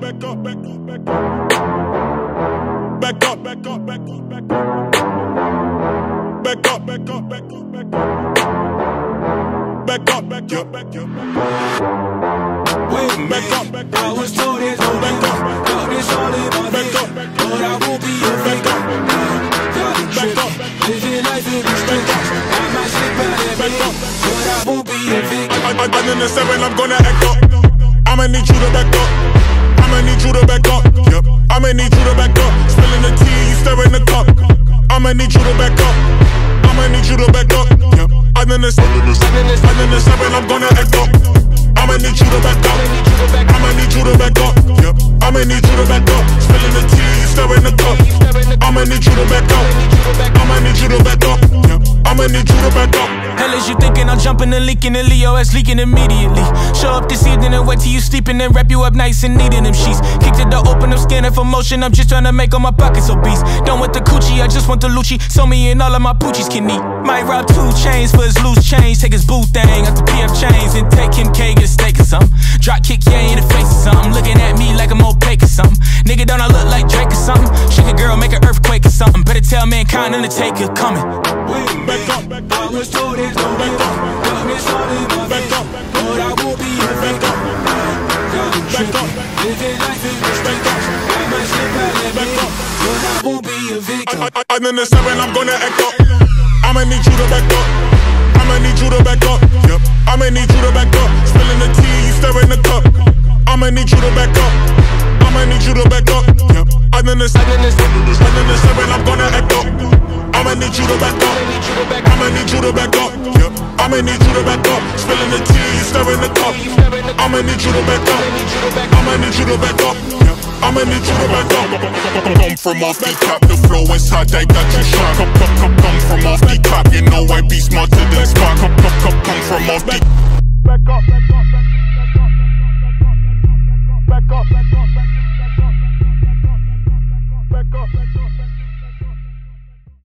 back up, back up, back up. Back up, back up, back up, back up. Back up, back up, back up, back up. Back up, back up, back up, back up. Wait a minute, I was told there's no back up. Got this all in my head, but I won't be a fake up. Got a trip, living life in the street. I might slip out that bed, but I won't be a fake up. I'm in the 7, I'm gonna act up. I'ma need you to back up. I'ma need you to back up. Yep. I'ma need you to back up. Spilling the tea, you stirring the cup. I'ma need you to back up. I'ma need you to back up. Yep. I'm in the 7, I'm gonna act up. I'ma need you to back up. I'ma need you to back up. Yep. I'ma need you to back up. Spilling the tea, you stirring the cup. I'ma need you to back up. I'ma need you to back up. Yep. I'ma need you to back up. Hell is you thinking I'm jumping and leaking and Leo is leaking immediately. Show up this evening and wait till you sleeping and wrap you up nice and neat in them sheets. Kicked the door open, I'm scanning for motion. I'm just trying to make all my pockets obese. Don't want the coochie, I just want the Lucci. So me and all of my poochies can eat. Might rob 2 chains for his loose change. Take his boo thing out the PF chains and take him K, get a steak or something. Drop kick yeah in the face or something. Looking at me like I'm opaque or something. Nigga, don't I look like Drake or something? Shake a girl, make an earthquake or something. Better tell mankind Undertaker coming. Wait a minute, I was told there's no back up. Got this all in my head, but I won't be a fake up. Got a trip, living life in the street. I might slip out that bed, but I won't be a victim. I'm in the 7, I'm gonna act up. I'ma need you to back up. I'ma need you to back up. Yep. I'ma need you to back up. Spilling the tea, you stirring the cup. I'ma need you to back up. I'ma need you to back up. Yep. I'm in the 7, I'm gonna act up. I'ma need you to back up. I'ma need you to back up. Yep. I'ma need you to back up. Spilling the tea, you stirring the cup. I'ma need you to back up. I'ma need you to back up. Yep. I'ma need you to back up. Come from off the top, the flow is hot, I got you shot. Come from off the top, you know I be smarter than Spock. Come from off the back up.